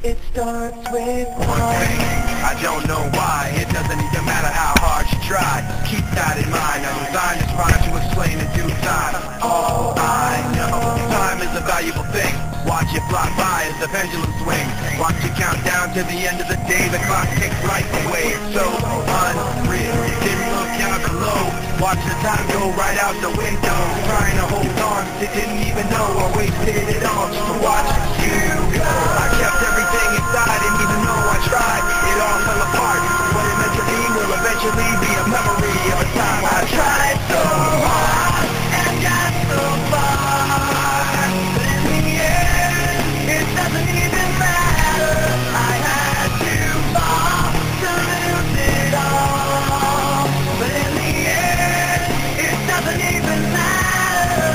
It starts with one thing. I don't know why. It doesn't even matter how hard you try. Keep that in mind. I designed this rhyme to explain in due time. All I know, time is a valuable thing. Watch it fly by as the pendulum swings. Watch it count down to the end of the day. The clock takes life away. It's so unreal. Didn't look out below. Watch the time go right out the window. Trying to hold on, they didn't even know I wasted it all just to watch you go. I kept everything inside, and even though I tried, it all fell apart. What it meant to be will eventually be a memory of a time I tried so hard and got so far. But in the end, it doesn't even matter. I had to fall to lose it all. But in the end, it doesn't even matter.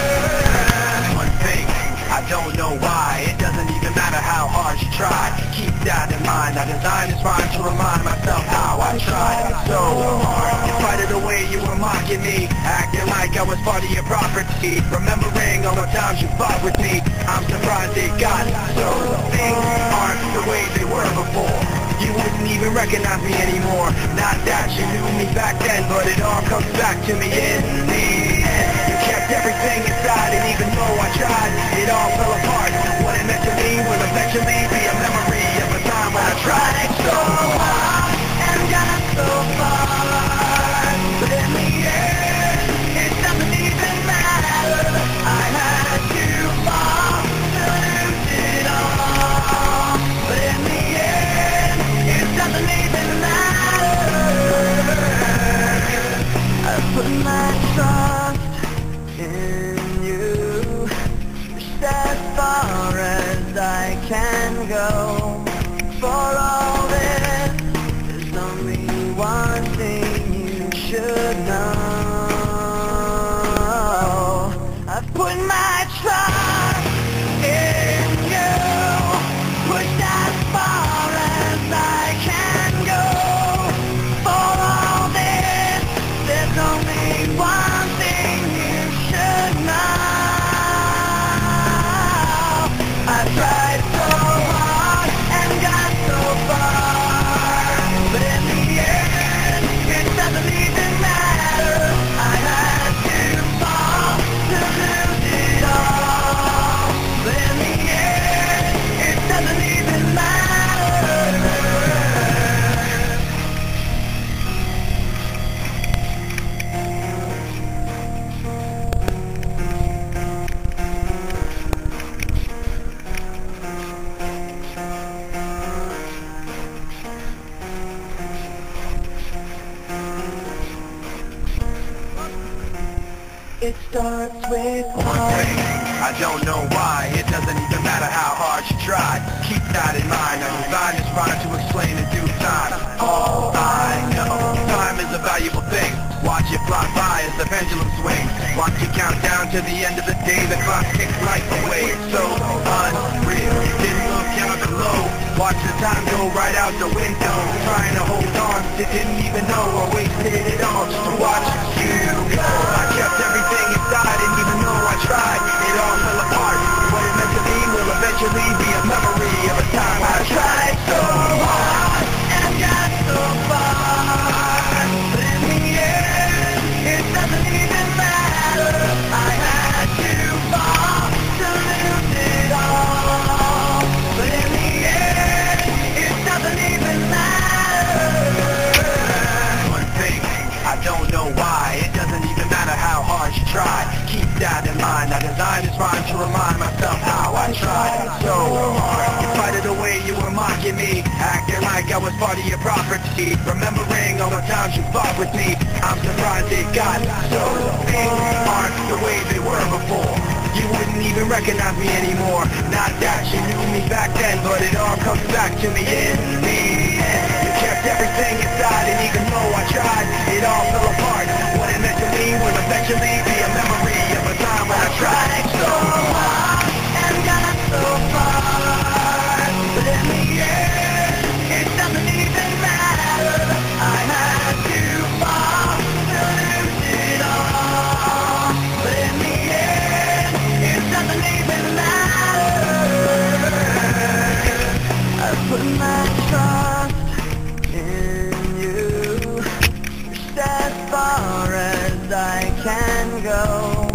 One thing, I don't know why. It doesn't even matter how hard you try. Keep that in mind. I designed this rhyme to remind myself how I tried so hard. In spite of the way you were mocking me, acting like I was part of your property, remembering all the times you fought with me, I'm surprised it got so. Things aren't the way they were before. You wouldn't even recognize me anymore. Not that you knew me back then, but it all comes back to me in the end. You kept everything inside, and even though I tried, it all fell apart. What it meant to me will eventually be a memory of a time when I tried so hard and got so far. But in the end, it doesn't even matter. I had to fall to lose it all. But in the end, it doesn't even matter. I put my trust in you. Just as far as I can go. For all this, there's only one thing you should know. I've put my trust in you. Pushed as far as I can go. For all this, there's only one thing you should know. I tried so hard and got so far, but in the end, it doesn't even matter. I had to fall to lose it all, but in the end, it doesn't even matter. It starts with one thing. I don't know why. It doesn't even matter how hard you try. Keep that in mind. I designed this rhyme to explain in due time. All I know, time is a valuable thing. Watch it fly by as the pendulum swings. Watch it count down to the end of the day. The clock takes life away. It's so unreal. Didn't look out below. Watch the time go right out the window. Trying to hold on, didn't even know I wasted it all just to watch you go. I kept everything inside, and even though I tried, it all fell apart. What it meant to me will eventually be a memory of a time I tried so hard and got so far. But in the end, it doesn't even matter. I had to fall to lose it all. But in the end, it doesn't even matter. One thing, I don't know why. It doesn't even matter how hard you try. Keep that in mind. I designed this rhyme to remind myself how I tried so hard. In spite of the way you were mocking me, acting like I was part of your property, remembering all the times you fought with me, I'm surprised it got so. Things aren't the way they were before. You wouldn't even recognize me anymore. Not that you knew me back then, but it all comes back to me in the end. You kept everything inside, and even though I tried, it all fell apart. What it meant to me will eventually be a memory of a time when I tried so hard and got so far. But in the end, it doesn't even matter. I had to fall to lose it all. But in the end, it doesn't even matter. can go.